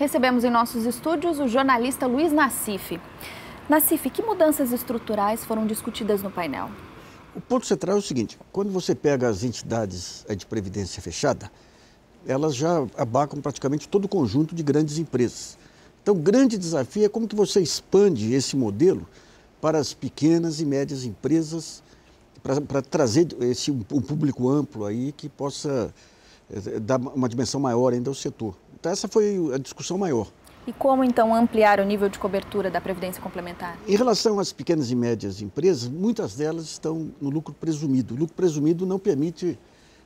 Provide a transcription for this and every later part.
Recebemos em nossos estúdios o jornalista Luiz Nassif. Nassif, que mudanças estruturais foram discutidas no painel? O ponto central é o seguinte: quando você pega as entidades de previdência fechada, elas já abarcam praticamente todo o conjunto de grandes empresas. Então, o grande desafio é como que você expande esse modelo para as pequenas e médias empresas, para trazer um público amplo aí que possa dar uma dimensão maior ainda ao setor. Então, essa foi a discussão maior. E como, então, ampliar o nível de cobertura da Previdência Complementar? Em relação às pequenas e médias empresas, muitas delas estão no lucro presumido. O lucro presumido não permite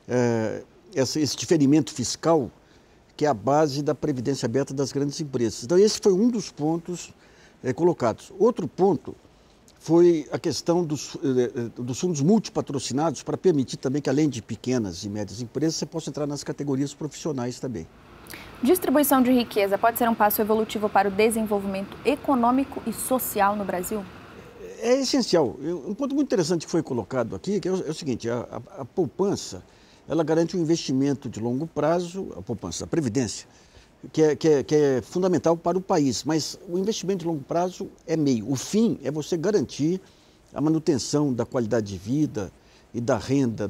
esse diferimento fiscal que é a base da previdência aberta das grandes empresas. Então, esse foi um dos pontos colocados. Outro ponto foi a questão dos fundos multipatrocinados, para permitir também que, além de pequenas e médias empresas, você possa entrar nas categorias profissionais também. Distribuição de riqueza pode ser um passo evolutivo para o desenvolvimento econômico e social no Brasil? É essencial. Um ponto muito interessante que foi colocado aqui, que é o seguinte: a poupança, ela garante um investimento de longo prazo, a poupança, a previdência, que é fundamental para o país, mas o investimento de longo prazo é meio. O fim é você garantir a manutenção da qualidade de vida e da renda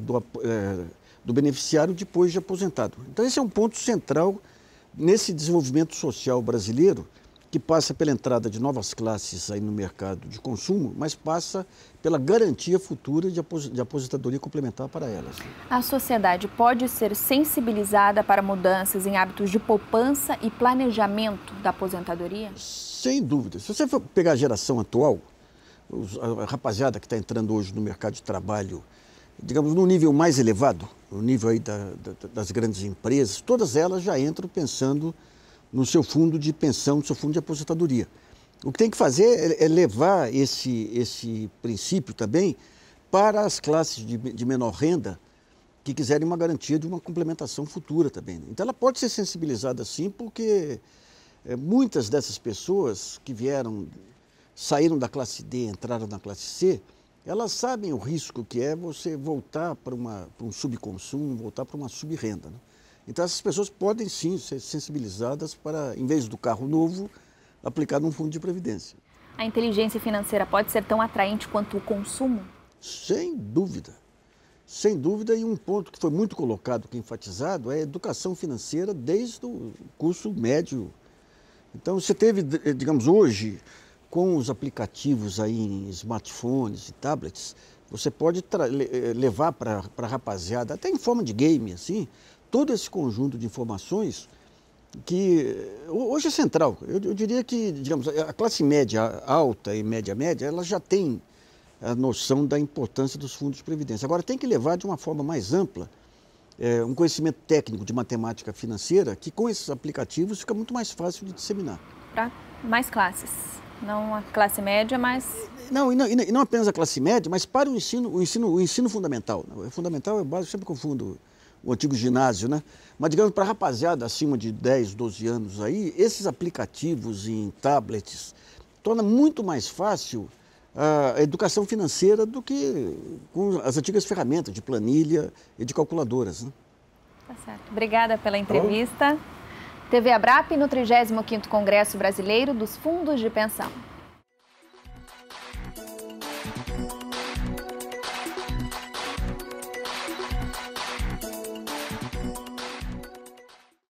do beneficiário depois de aposentado. Então, esse é um ponto central nesse desenvolvimento social brasileiro, que passa pela entrada de novas classes aí no mercado de consumo, mas passa pela garantia futura de aposentadoria complementar para elas. A sociedade pode ser sensibilizada para mudanças em hábitos de poupança e planejamento da aposentadoria? Sem dúvida. Se você for pegar a geração atual, a rapaziada que está entrando hoje no mercado de trabalho, digamos, no nível mais elevado, no nível aí das grandes empresas, todas elas já entram pensando no seu fundo de pensão, no seu fundo de aposentadoria. O que tem que fazer é levar esse princípio também para as classes de menor renda que quiserem uma garantia de uma complementação futura também. Então, ela pode ser sensibilizada sim, porque muitas dessas pessoas que saíram da classe D, entraram na classe C, elas sabem o risco que é você voltar para um subconsumo, voltar para uma subrenda, né? Então, essas pessoas podem sim ser sensibilizadas para, em vez do carro novo, aplicar num fundo de previdência. A inteligência financeira pode ser tão atraente quanto o consumo? Sem dúvida. Sem dúvida, e um ponto que foi muito colocado, que é enfatizado, é a educação financeira desde o curso médio. Então, você teve, digamos, hoje, com os aplicativos aí em smartphones e tablets, você pode levar para a rapaziada, até em forma de game, assim, todo esse conjunto de informações que hoje é central. Eu diria que, digamos, a classe média alta e média, ela já tem a noção da importância dos fundos de previdência. Agora, tem que levar de uma forma mais ampla um conhecimento técnico de matemática financeira, que com esses aplicativos fica muito mais fácil de disseminar. Para mais classes, não a classe média, mas... Não, e não apenas a classe média, mas para o ensino fundamental. O fundamental é básico, eu sempre confundo o antigo ginásio, né? Mas, digamos, para a rapaziada acima de 10, 12 anos aí, esses aplicativos em tablets torna muito mais fácil a educação financeira do que com as antigas ferramentas de planilha e de calculadoras, né? Tá certo. Obrigada pela entrevista. TV Abrap no 35º Congresso Brasileiro dos Fundos de Pensão.